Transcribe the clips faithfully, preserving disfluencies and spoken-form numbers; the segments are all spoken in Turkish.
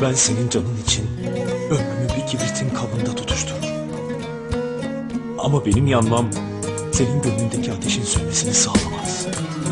Ben senin canın için ömrümü bir kibritin kabında tutuştururum. Ama benim yanmam senin gönlündeki ateşin sönmesini sağlamaz.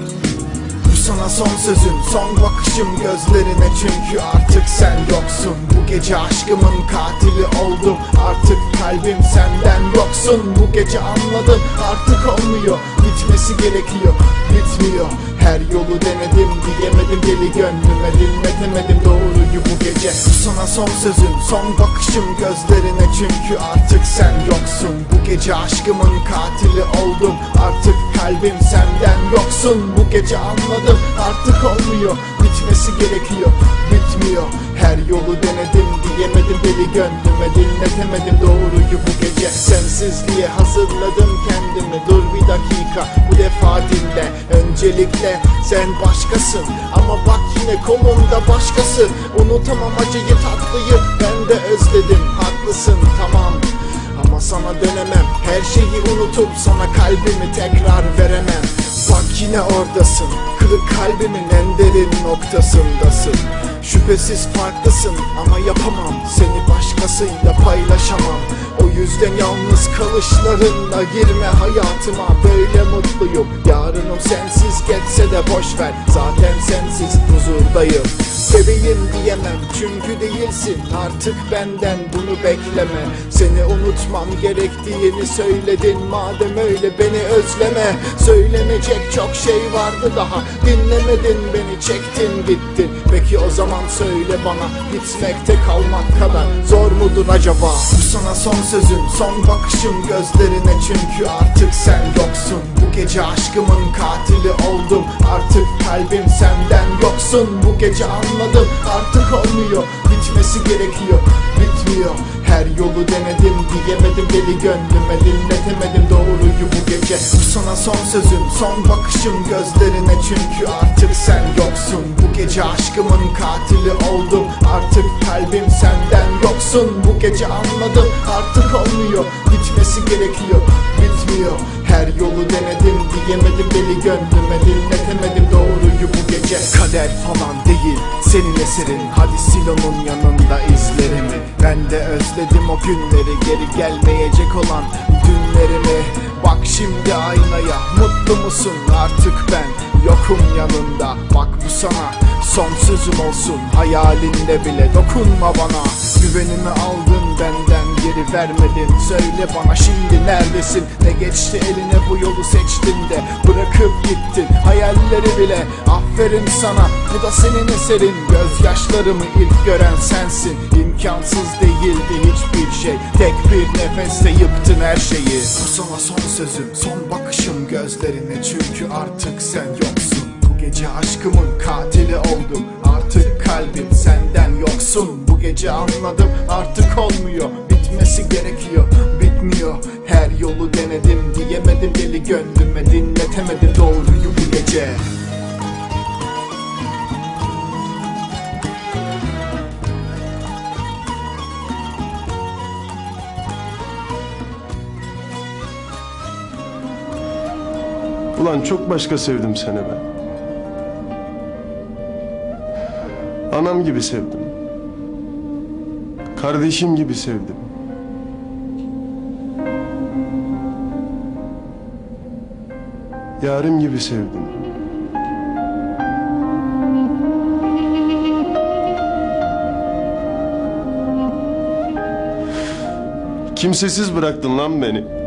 Bu sana son sözüm, son bakışım gözlerine, çünkü artık sen yoksun. Bu gece aşkımın katili oldum, artık kalbim senden yoksun. Bu gece anladım, artık olmuyor, bitmesi gerekiyor, bitmiyor. Her yolu denedim, diyemedim deli gönlüme, dinletemedim doğruyu bu gece. Bu sana son sözüm, son bakışım gözlerine, çünkü artık sen yoksun. Bu gece aşkımın katili oldum, artık kalbim senden yoksun. Bu gece anladım, artık olmuyor, bitmesi gerekiyor, bitmiyor. Her yolu denedim, diyemedim deli gönlüme, dinletemedim doğruyu bu gece. Sensizliğe hazırladım kendimi, dur bir dakika bu defa dinle. Öncelikle sen başkasın, ama bak yine kolumda başkası. Unutamam acıyı tatlıyı, ben de özledim, haklısın tamam. Ama sana dönemem, her şeyi unutup sana kalbimi tekrar veremem. Bak yine oradasın, kırık kalbimin en derin noktasındasın. Şüphesiz farklısın ama yapamam, seni başkasıyla paylaşamam. O yüzden yalnız kalışlarınla girme hayatıma, böyle mutluyum. Yarınım sensiz geçse de boş ver, zaten sensiz huzurdayım. Bebeğim diyemem çünkü değilsin, artık benden bunu bekleme. Seni unutmam gerektiğini söyledin, madem öyle beni özleme. Söylenecek çok şey vardı daha, dinlemedin beni, çektin gittin. Peki o zaman söyle bana, gitmekte kalmak kadar zor mudur acaba? Bu sana son sözüm, son bakışım gözlerine, çünkü artık sen yoksun. Bu gece aşkımın katili oldum, artık kalbim senden yoksun. Bu gece anladım, artık olmuyor, bitmesi gerekiyor, bitmiyor. Her yolu denedim, diyemedim deli gönlüme, dinletemedim doğruyu bu gece. Bu sana son sözüm, son bakışım gözlerine, çünkü artık sen yoksun. Bu gece aşkımın katili oldum, artık kalbim senden yoksun. Bu gece anladım, artık olmuyor, bitmesi gerekiyor, bitmiyor. Her yolu denedim, diyemedim deli gönlüme, dinletemedim doğruyu bu gece. Kader falan değil, senin eserin, hadi sil onun yanında izlerimi. Ben de özledim o günleri, geri gelmeyecek olan dünlerimi. Bak şimdi aynaya, mutlu musun artık ben yokum yanında. Bak bu sana son sözüm olsun, hayalinde bile dokunma bana. Güvenimi aldın benden, geri vermedin, söyle bana şimdi neredesin? Ne geçti eline, bu yolu seçtin de bırakıp gittin hayalleri bile. Aferin sana, bu da senin eserin. Gözyaşlarımı ilk gören sensin, imkansız değildi hiçbir şey, tek bir nefeste yıktın her şeyi. Bu sana son sözüm, son bakışım gözlerine, çünkü artık sen yoksun. Bu gece aşkımın katili oldum, artık kalbim senden yoksun. Bu gece anladım, artık olmuyor, bitmesi gerekiyor, bitmiyor. Her yolu denedim, diyemedim deli gönlüme, dinletemedim doğruyu bu gece. Ulan çok başka sevdim seni ben. Anam gibi sevdim. Kardeşim gibi sevdim. Yarim gibi sevdim. Kimsesiz bıraktın lan beni.